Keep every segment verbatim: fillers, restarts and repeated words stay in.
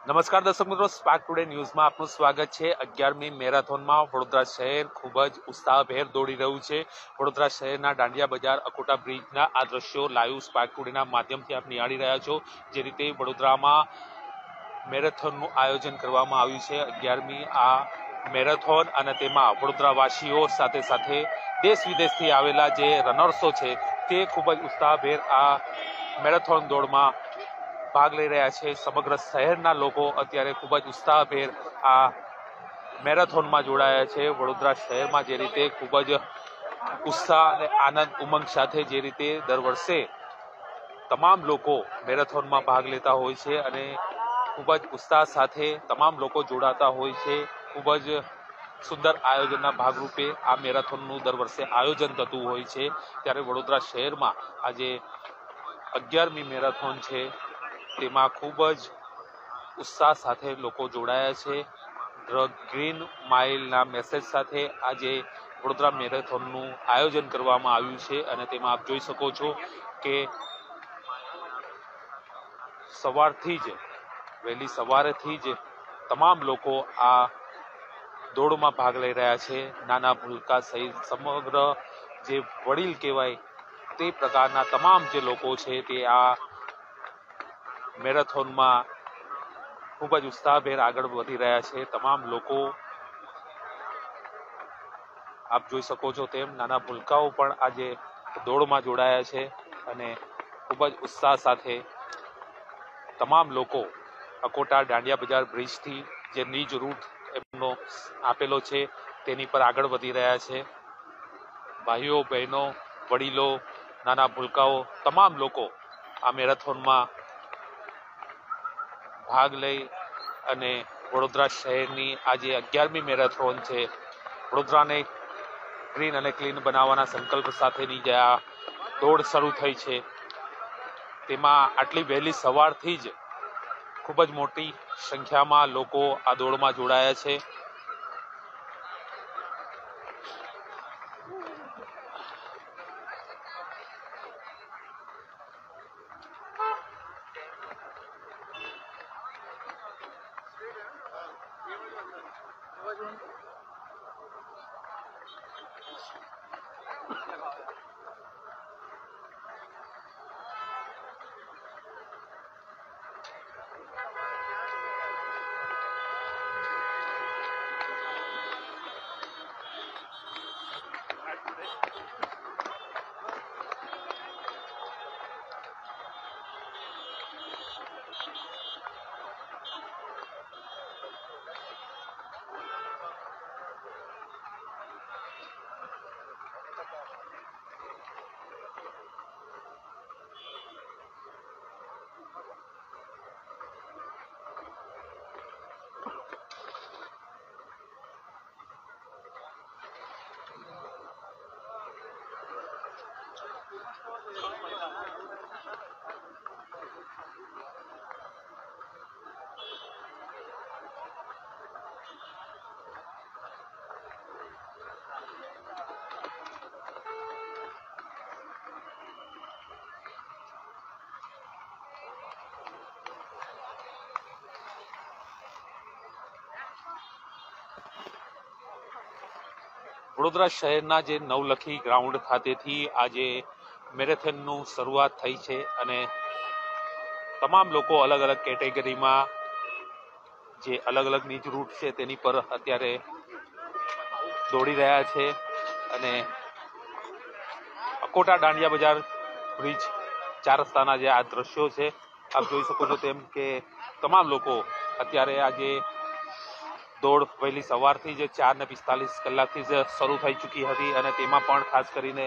નમસ્કાર દર્શક મિત્રો, સ્પાર્ક ટુડે ન્યૂઝમાં આપનું સ્વાગત છે। અગિયારમી મેરેથોનમાં વડોદરા શહેર ખૂબ જ ઉત્સાહભેર દોડી રહ્યું છે। વડોદરા શહેરના દાંડિયા બજાર અકોટા બ્રિજના આ દ્રશ્યો લાઈવ સ્પાર્ક ટુડેના માધ્યમથી આપ નિહાળી રહ્યા છો। જે રીતે વડોદરામાં મેરેથોનનું આયોજન કરવામાં આવ્યું છે। અગિયારમી આ મેરેથોન અને તેમાં વડોદરાવાસીઓ સાથે સાથે દેશ વિદેશથી આવેલા જે રનર્સો છે તે ખૂબ જ ઉત્સાહભેર આ મેરેથોન દોડમાં ભાગ લઈ રહ્યા છે। સમગ્ર શહેરના લોકો અત્યારે ખૂબ જ ઉત્સાહભેર આ મેરેથોનમાં જોડાયા છે। વડોદરા શહેરમાં જે રીતે ખૂબ જ ઉત્સાહ અને આનંદ ઉમંગ સાથે જે રીતે દર વર્ષે તમામ લોકો મેરેથોનમાં ભાગ લેતા હોય છે અને ખૂબ જ ઉત્સાહ સાથે તમામ લોકો જોડાતા હોય છે। ખૂબ જ સુંદર આયોજનના ભાગરૂપે આ મેરેથોનનું દર વર્ષે આયોજન થતું હોય છે। ત્યારે વડોદરા શહેરમાં આજે અગિયારમી મેરેથોન છે તેમાં ખૂબ જ ઉત્સાહ સાથે લોકો જોડાયા છે। ધ ગ્રીન માઇલના મેસેજ સાથે આજે વડોદરા મેરેથોનનું આયોજન કરવામાં આવ્યું છે અને તેમાં આપ જોઈ શકો છો કે સવારથી જ વહેલી સવારેથી જ તમામ લોકો આ દોડમાં ભાગ લઈ રહ્યા છે। નાના ભૂલકા સહિત સમગ્ર જે વડીલ કહેવાય તે પ્રકારના તમામ જે લોકો છે તે આ મેરેથોનમાં ખૂબ જ ઉત્સાહભેર આગળ વધી રહ્યા છે। તમામ લોકો આપ જોઈ શકો છો તેમ નાના ભૂલકાઓ પણ આજે દોડમાં જોડાયા છે અને ખૂબ જ ઉત્સાહ સાથે તમામ લોકો અકોટા દાંડિયા બજાર બ્રિજથી જે નીજ રૂટ એમનો આપેલો છે તેની પર આગળ વધી રહ્યા છે। ભાઈઓ બહેનો વડીલો નાના ભૂલકાઓ તમામ લોકો આ મેરેથોનમાં ભાગ લઈ અને વડોદરા શહેરની આજે અગિયારમી મેરેથોન છે વડોદરાને ગ્રીન અને ક્લીન બનાવવાના સંકલ્પ સાથેની જે આ દોડ શરૂ થઈ છે તેમાં આટલી વહેલી સવારથી જ ખૂબ જ મોટી સંખ્યામાં લોકો આ દોડમાં જોડાયા છે। વડોદરા શહેરના જે નવલખી ગ્રાઉન્ડ ખાતેથી આજે મેરેથોનનું શરૂઆત થઈ છે અને તમામ લોકો અલગ અલગ કેટેગરીમાં જે અલગ અલગ નીચ રૂટ છે તેની પર અત્યારે દોડી રહ્યા છે અને અકોટા દાંડિયા બજાર બ્રિજ ચાર રસ્તાના જે આ દ્રશ્યો છે આપ જોઈ શકો છો તેમ કે તમામ લોકો અત્યારે આજે દોડ વહેલી સવારથી જ ચાર ને પિસ્તાલીસ કલાકથી જ શરૂ થઈ ચૂકી હતી અને તેમાં પણ ખાસ કરીને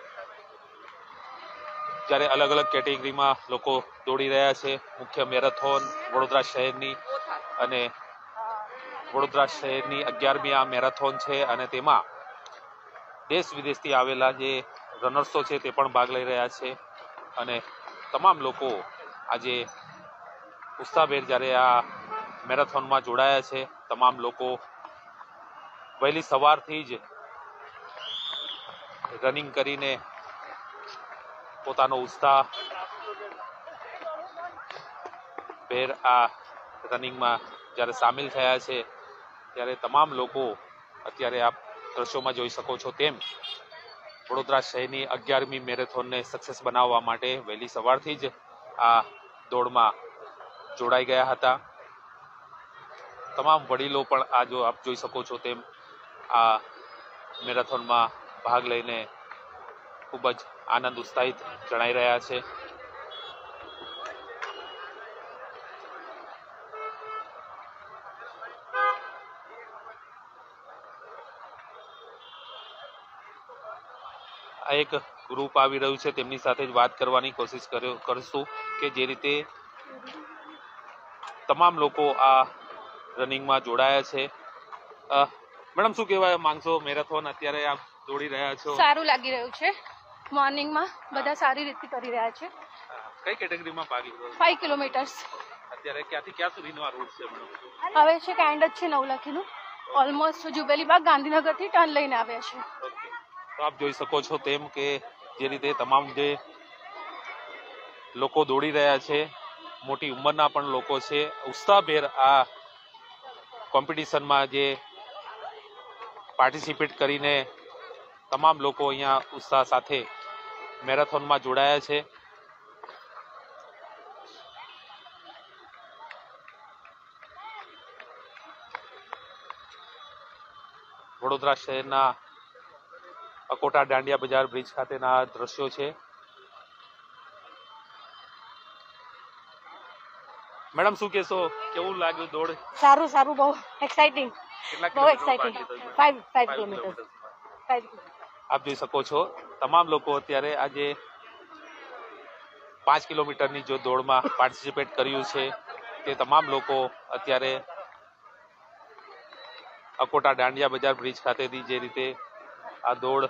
જ્યારે અલગ અલગ કેટેગરીમાં લોકો દોડી રહ્યા છે। મુખ્ય મેરેથોન વડોદરા શહેરની અને વડોદરા શહેરની અગિયારમી આ મેરેથોન છે અને તેમાં દેશ વિદેશથી આવેલા જે રનર્સો છે તે પણ ભાગ લઈ રહ્યા છે અને તમામ લોકો આજે ઉત્સાહભેર જ્યારે આ મેરેથોનમાં જોડાયા છે। તમામ લોકો વહેલી સવારથી જ રનિંગ કરીને પોતાનો ઉત્સાહ ભેર આ રનિંગમાં જ્યારે સામેલ થયા છે ત્યારે તમામ લોકો અત્યારે આપ દ્રશ્યોમાં જોઈ શકો છો તેમ વડોદરા શહેરની અગિયારમી મેરેથોનને સક્સેસ બનાવવા માટે વહેલી સવારથી જ આ દોડમાં જોડાઈ ગયા હતા. તમામ વડીલો પણ આ જો આપ જોઈ શકો છો તેમ આ મેરેથોનમાં ભાગ લઈને ખૂબ જ આનંદ ઉત્સાહિત જણાઈ રહ્યા છે. આ એક ગ્રુપ આવી રહ્યું છે, તેમની સાથે જ વાત કરવાની કોશિશ કરીશું કે જે રીતે તમામ લોકો આ રનિંગમાં જોડાયા છે. મેડમ શું કહેવા માંગશો? મેરેથોન અત્યારે આપ દોડી રહ્યા છો. સારું લાગી રહ્યું છે. મોર્નિંગમાં બધા સારી રીતે કરી રહ્યા છે. કઈ કેટેગરીમાં ભાગ લીધો? Five kilometres. અત્યારે ક્યાંથી ક્યાં સુધીનો આ રૂટ છે મેડમ? હવે છે કાઇન્ડ જ છે નવલખીનું. ઓલમોસ્ટ જુબેલીબાગ ગાંધીનગરથી ટર્ન લઈને આવ્યા છે. તો આપ જોઈ શકો છો તેમ કે જે રીતે તમામ જે લોકો દોડી રહ્યા છે, મોટી ઉંમરના પણ લોકો છે, ઉત્સાહભેર આ કોમ્પિટિશનમાં જે પાર્ટિસિપેટ કરીને તમામ લોકો અહીંયા ઉત્સાહ સાથે મેરેથોનમાં જોડાયા છે. વડોદરા શહેરના અકોટા દાંડિયા બજાર બ્રિજ ખાતેના દ્રશ્યો છે. મેડમ શું કહેશો? કેવું લાગ્યું દોડ? સારું સારું, બહુ એક્સાઇટિંગ. બહુ એક્સાઇટિંગ. Five five kilometre. આપ જોઈ શકો છો તમામ લોકો અત્યારે આજે પાંચ કિલોમીટરની જો દોડમાં પાર્ટિસિપેટ કર્યું છે તે તમામ લોકો અત્યારે અકોટા દાંડિયા બજાર બ્રિજ ખાતેથી જે રીતે આ દોડ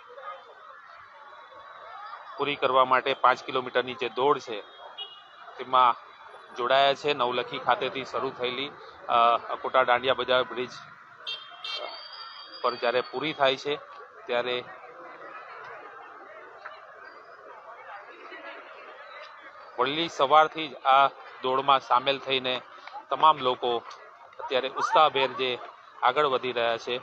પૂરી કરવા માટે પાંચ કિલોમીટરની જે દોડ છે તેમાં જોડાયા છે. નવલખી ખાતેથી શરૂ થયેલી અકોટા દાંડિયા બજાર બ્રિજ પર જ્યારે પૂરી થાય છે ત્યારે વહેલી સવારથી જ આ દોડમાં સામેલ થઈને તમામ લોકો અત્યારે ઉત્સાહભેર જે આગળ વધી રહ્યા છે.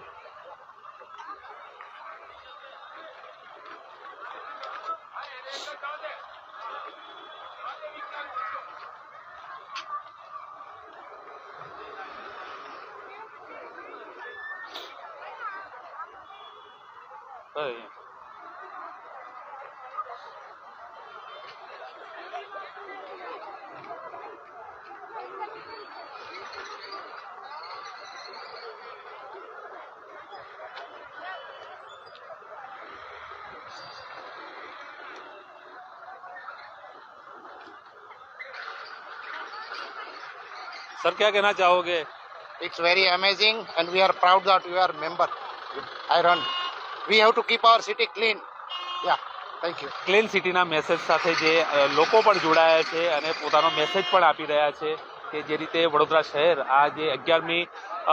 सर क्या कहना चाहोगे? It's very amazing and we are proud that we are member. I run. We have to keep our city clean. Yeah, thank you. Clean સિટીના મેસેજ સાથે જે લોકો પણ જોડાયા છે અને પોતાનો મેસેજ પણ આપી રહ્યા છે કે જે રીતે વડોદરા શહેર આ જે અગિયારમી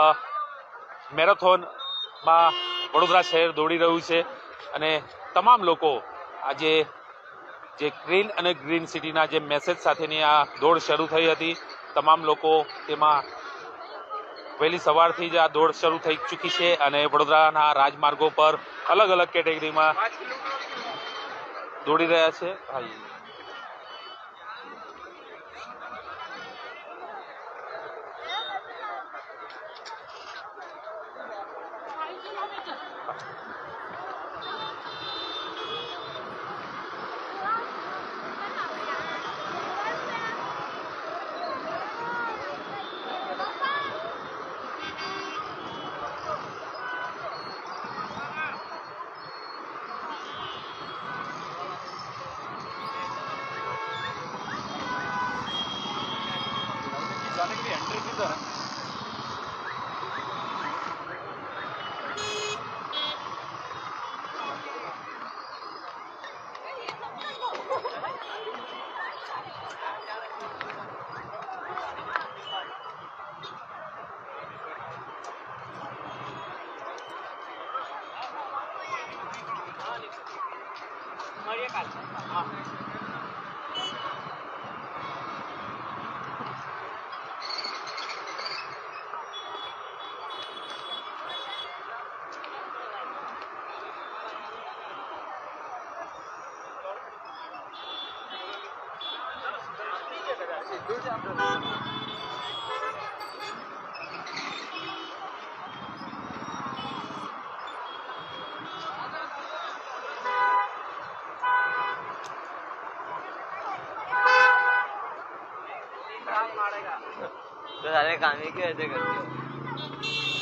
મેરેથોનમાં વડોદરા શહેર દોડી રહ્યું છે અને તમામ લોકો આજે જે ક્લીન અને ગ્રીન સિટીના જે મેસેજ સાથેની આ દોડ શરૂ થઈ હતી, તમામ લોકો તેમાં વહેલી સવારથી જ આ દોડ શરૂ થઈ ચૂકી છે અને વડોદરાના રાજમાર્ગો પર અલગ અલગ કેટેગરીમાં દોડી રહ્યા છે. जाने के लिए एंट्री किधर है? तो सारे काम ही क्यों ऐसे करते हो?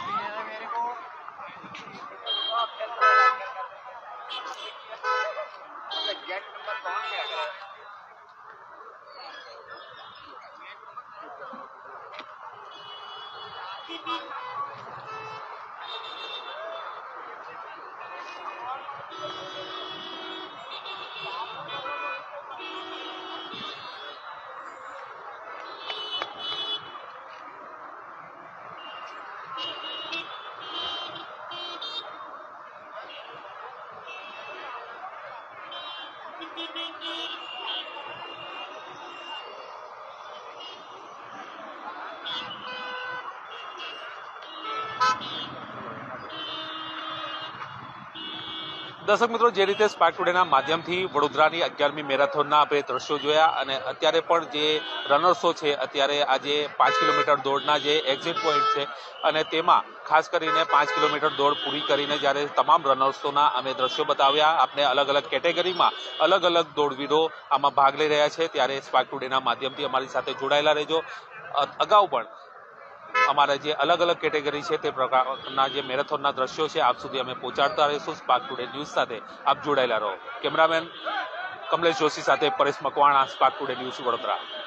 દર્શક મિત્રો, જે રીતે સ્પાર્ક ટુડેના માધ્યમથી વડોદરાની અગિયારમી મેરેથોનના આપણે દ્રશ્યો જોયા અને અત્યારે પણ જે રનર્સો છે અત્યારે આજે પાંચ કિલોમીટર દોડના જે એક્ઝિટ પોઈન્ટ છે અને તેમાં ખાસ કરીને પાંચ કિલોમીટર દોડ પૂરી કરીને જ્યારે તમામ રનર્સોના અમે દ્રશ્યો બતાવ્યા, આપણે અલગ અલગ કેટેગરીમાં અલગ અલગ દોડવીરો આમાં ભાગ લઈ રહ્યા છે, ત્યારે સ્પાર્ક ટુડેના માધ્યમથી અમારી સાથે જોડાયેલા રહેજો. અગાઉ પણ અમારા જે અલગ અલગ કેટેગરી છે તે પ્રકારના જે મેરેથોનના દ્રશ્યો છે આપ સુધી અમે પહોંચાડતા રહીશું. સ્પાર્ક ટુડે ન્યૂઝ સાથે આપ જોડાયેલા રહો. કેમેરામેન કમલેશ જોશી સાથે Paresh Makwana, Spark Today News, Vadodara.